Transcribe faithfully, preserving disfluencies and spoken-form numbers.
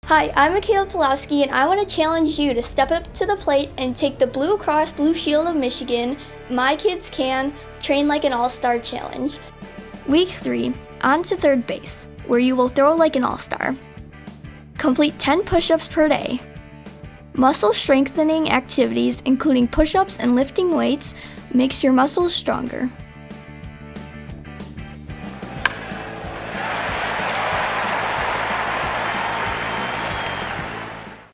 Hi, I'm Michaela Pulowski, and I want to challenge you to step up to the plate and take the Blue Cross Blue Shield of Michigan My Kids Can Train Like an All-Star Challenge. Week three, on to third base, where you will throw like an all-star. Complete ten push-ups per day. Muscle strengthening activities, including push-ups and lifting weights, makes your muscles stronger.